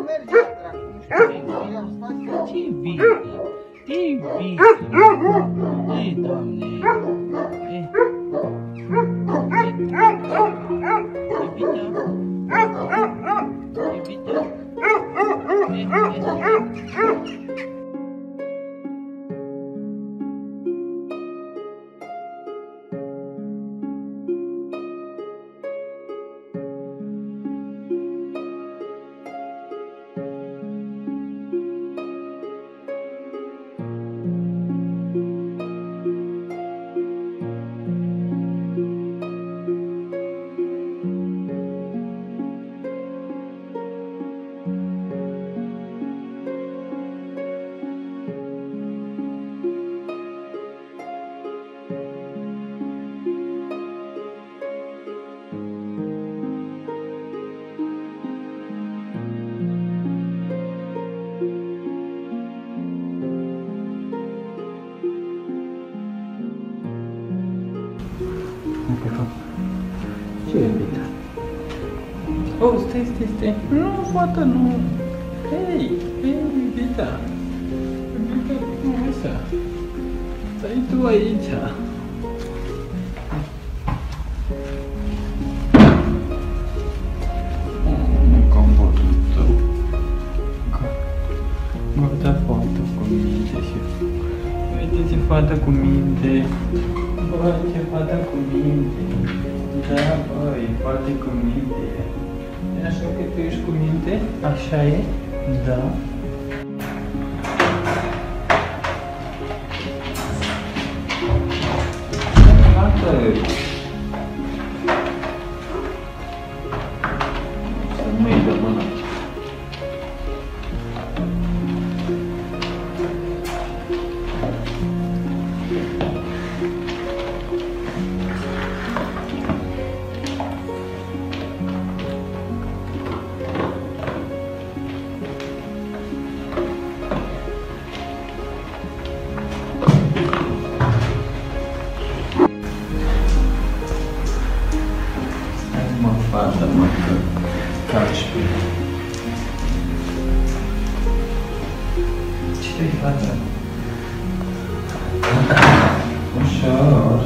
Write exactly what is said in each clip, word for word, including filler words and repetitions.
merge, Ce vită? Ce vită? Ei, Doamne! Ei, Ce e iubita? Oh, stai, stai, stai. Nu, fata, nu. Hei, hei, iubita. Iubita frumoasă. Stai tu aici. Comportul tău. Gata, fata cu minte și... Uite-ți fata cu minte. Bă, ce fata cu minte. Da, bă, e foarte cu minte. E așa că tu ești cu minte? Așa e? Da. Fată! Să nu-i dă mâna. Fata, mă, că calci pe ea. Ce-i, fata? Ușor.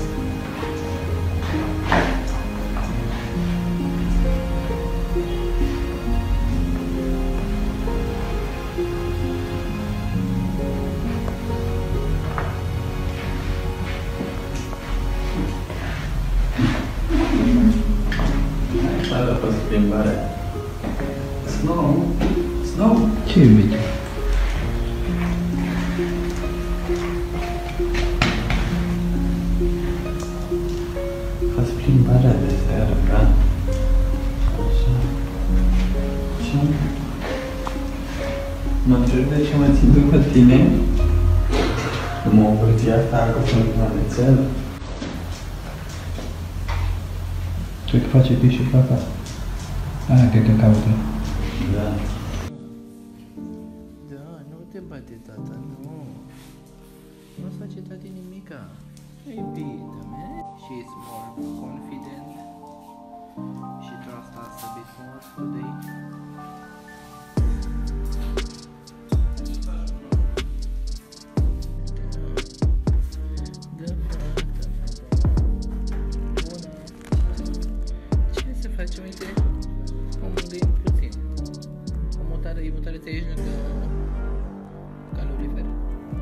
Ada pe schimbare. Snow? Snow? Ce iubit? Faci plimbarea de seară, da? Așa. Ce? Mă întreb de ce mă țin după tine? Nu mă oprăția asta acolo până la rețel? Cred că face piși și fata. Aia cred că caută. Da. Da, nu te bate tata, nu. Nu-ți face tati nimica. E bine, man. She's more confident. She trusts us a bit more today. Face, uite, omul de puțin. O mutare, e mutare ți-aici lângă calorifer.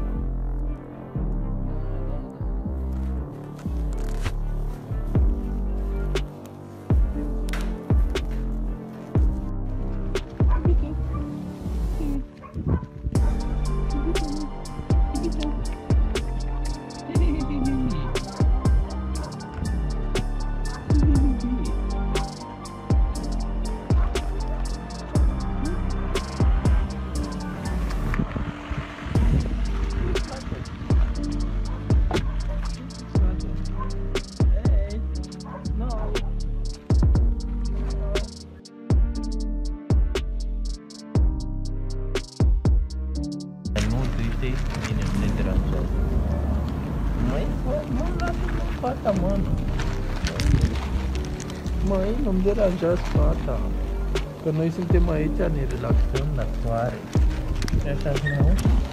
Bine, nu ne deranjează. Măi, mă, lasă-mă fata, mă. Măi, nu-mi deranjează fata. Că noi suntem aici, ne relaxăm la soare. Așa, nu?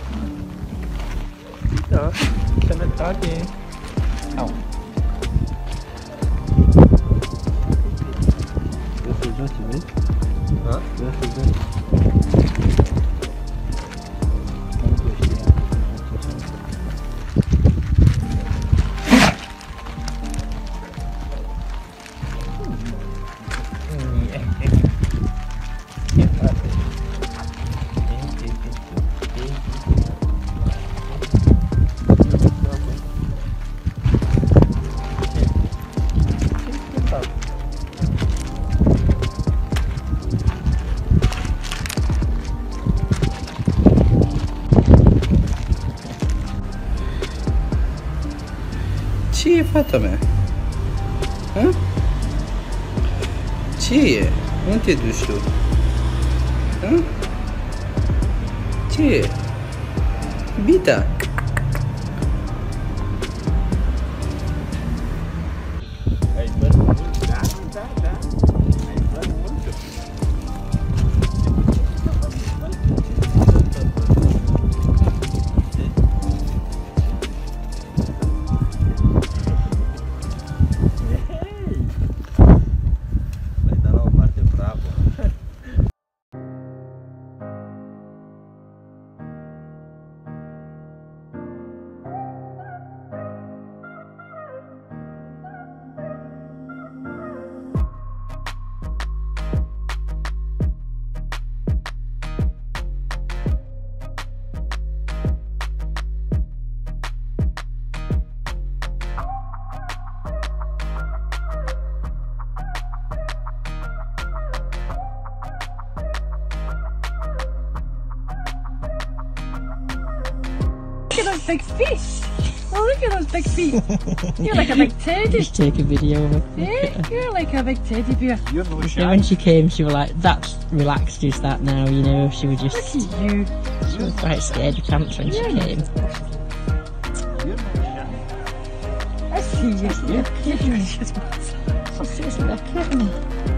Da, sănătate! Au! Vreau să-l joci, vezi? Da? Vreau să-l joci. Ce e, fata mea? Ha? Ce e? Unde te duci tu? Ha? Ce e? Bita! Ai dormit? Da, da, da. Ai dormit? Look at those big fish! Oh, look at those big feet! You're like a big teddy! Just take a video of it. Yeah, you're like a big teddy bear. You're no So when she came, she was like, "That's relaxed, is that now?" You know, she was just, Look at you. she was quite scared of pants when she Yeah. came. You're no shy. I see you. Yeah, yeah, she says, "Look at me."